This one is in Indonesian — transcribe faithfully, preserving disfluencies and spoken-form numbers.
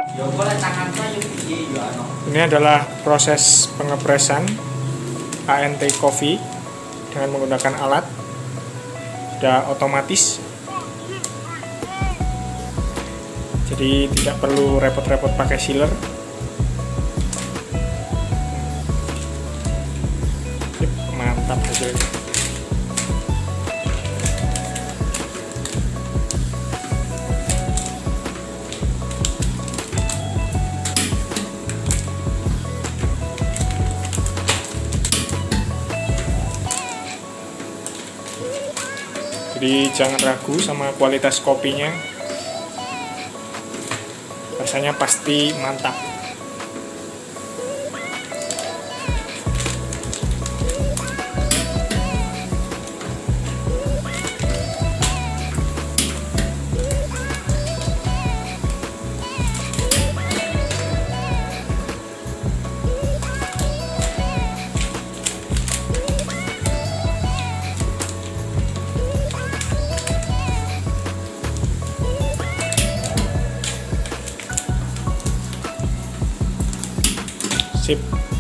Ini adalah proses pengepresan A N T Coffee dengan menggunakan alat, sudah otomatis. Jadi tidak perlu repot-repot pakai sealer. Sip, mantap hasilnya. Jadi jangan ragu sama kualitas kopinya, rasanya pasti mantap. Sip.